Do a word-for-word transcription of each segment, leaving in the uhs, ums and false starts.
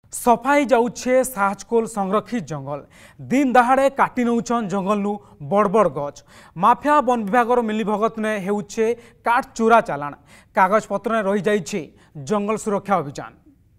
सफाई जाऊे साहजकोल संरक्षित जंगल दिन दहाड़े काटी नौछन जंगल नु बड़ बड़ गच माफिया वन विभाग मिलीभगत ने हेउछे काट चोरा चालाण कागज पत्र ने रही जाइछे जंगल सुरक्षा अभियान।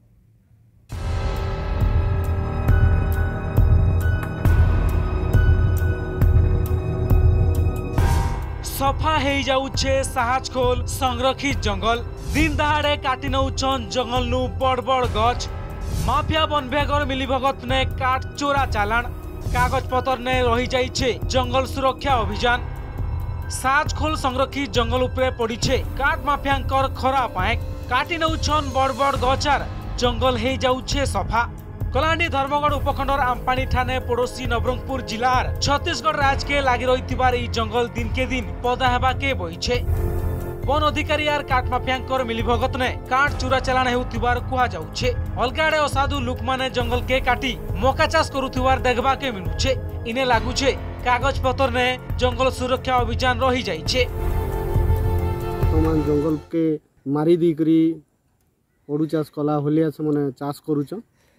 सफा हो जाऊे साहजकोल संरक्षित जंगल दिन दहाड़े काटी नौछन जंगल नु बड़ बड़ गच माफिया वन विभाग मिलीभगत ने काट चोरा चालाण कागज पत्र ने रही जाइछे जंगल सुरक्षा अभियान। साहजकोल संरक्षित जंगल उपरे पड़ीछे काट माफियांकर खरा पाएक काटी नौछन बड़ बड़ गचार जंगल हो जाऊे सफा। कलाहांडी धर्मगढ़ उपखंडर आमपानी ठाणे पड़ोसी नवरंगपुर जिलार छत्तीसगढ़ राज्य के लगी रही जंगल दिन के दिन पदा हेबा के बहिछे। वन अधिकारी यार काट माफियांकर मिलीभगत ने काट चोरा चालाण हेउथिबार कुहा जाउछे। अलगाड़े असाधु लोक माने जंगल के काटी मका चाष करुथिबार देखबा के मिलुछे। इने लागुछे कागज पत्र ने जंगल सुरक्षा अभियान रही जाइछे। तमान जंगल के मारी दी करी ओडू चाष कला होलिया से माने चाष करूछ।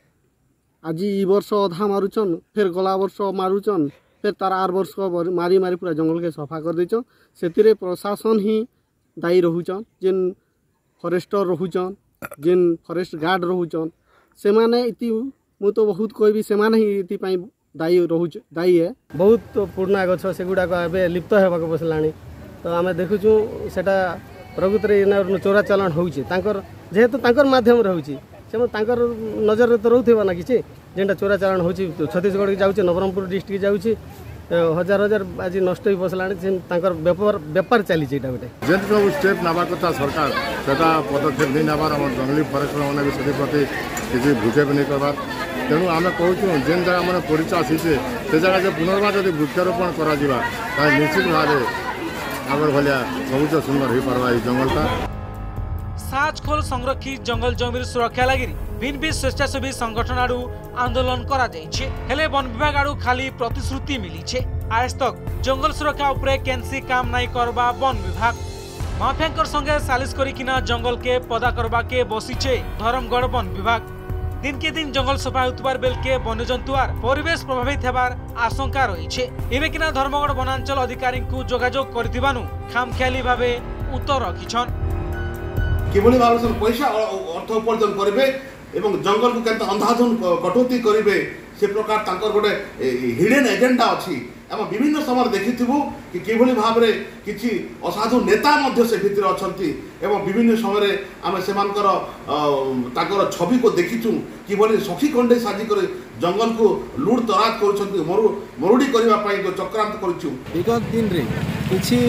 आज ई वर्ष अधा मारुछन फिर गला वर्ष मारुछन फिर तार आर वर्ष मारी मारी पूरा जंगल के सफा कर देछन। सेतिरे प्रशासन ही दायी रहुचन जेन फॉरेस्टर रहुचन जेन फॉरेस्ट गार्ड रहुचन से माने इति मु तो बहुत कोई भी से माने ही इति पई दायी रहुच दायी है। बहुत तो पुराना गछ से गुडा को एबे लिप्त हेबा को बसलानी तो आमे देखुछु सेटा प्रकृति रे चोरा चालाण होउची तांकर जेहेतु तांकर माध्यम रहउची से तांकर नजर रे तो रहउथिबा ना किछि जेंटा चोरा चालाण होउची छत्तीसगढ़ के जाउची नवरंगपुर डिस्ट्रिक्ट जाउची हजार हजार आज नष्ट हो बसलाणी व्यापार व्यापार चली गोटे जेन सब स्टेप नवा कथा सरकार सेटा पदक्षेप नहीं नबार आम जंगली फरेस्ट मैंने भी से प्रति किसी भूक्षेप नहीं करवार। तेणु आम कहूँ जेन जगह मैंने परीक्षा आसी से जगह से पुनर्बार जब वृक्षारोपण कर निश्चित भाव आगर भाया सबुज सुंदर हो पार्बा जंगलटा। साहजकोल संरक्षित जंगल जमीर सुरक्षा लगी भिन्न भिन्न स्वेच्छासेवी संगठन आड़ू आंदोलन करा जाइछे हेले वन विभाग आड़ू खाली प्रतिश्रुति मिलीछे। आज तक जंगल सुरक्षा उपरे केनसी काम नाई करबा वन विभाग माफियांकर संगे सालिश करिकिना जंगल के पदा करबा के बसीछे धर्मगढ़ वन विभाग। दिन के दिन जंगल सफा होतबार बेल के वन्यजंतु आर परिवेश प्रभावित हेबार आशंका रहिछे। एबेकिना धर्मगढ़ वनांचल अधिकारी को जोगाजोग करथिबानु खामखियाली भावे उत्तर रखिछन। किभली भाव से पैसा अर्थ उपार्जन करेंगे एवं जंगल को केंता अंधाधुन कटौती करेंगे से प्रकार तांकर गोटे हिडन एजेंडा अच्छी आम विभिन्न समय देखिथु कि किभली भाव में किसी असाधु नेता मध्य से भितर अछंती एवं विभिन्न समय आम से तांकर छवि को देखिचु किभली सखी कंडे साजी कर जंगल को लुट तराज कर मरु मरुड़ी करने जो चक्रांत करूँ। विगत दिन रे किछि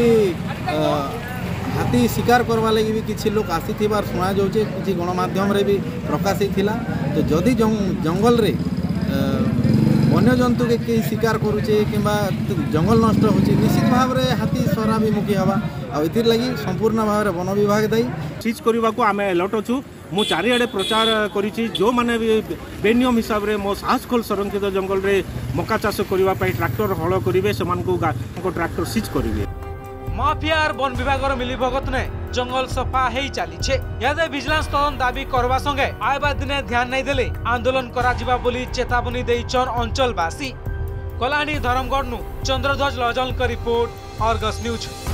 हाथी शिकार करवा लगी भी किसी लोग आसी शुणा जाऊे कि गणमाध्यम रे भी प्रकाशित थिला। तो जदि जंगल रे वन्यजंतु के कई शिकार करुचे कि जंगल नष्ट होची निश्चित भाव में हाथी शहराभिमुखी हवा आर लगी संपूर्ण भाव में वन विभाग दायी सीज करने को आम अलर्ट अच्छु। मु चारिआडे प्रचार करी जो मैंने बेनियम हिसाब से मो साहजकोल संरक्षित जंगल रे मका चाष करने ट्रैक्टर हल करेंगे से ट्रैक्टर सीज करेंगे। माफिया और वन विभाग मिलीभगत ने जंगल सफा हो चलीछे यादे विजिलेंस तदन दाबी करवा संगे आयबा दिने ध्यान नहीं देले आंदोलन करा जिबा बोली चेतावनी देइछन अंचलवासी। कलाहांडी धर्मगढ़ नु चंद्रध्वज लजल का रिपोर्ट, अर्गस न्यूज।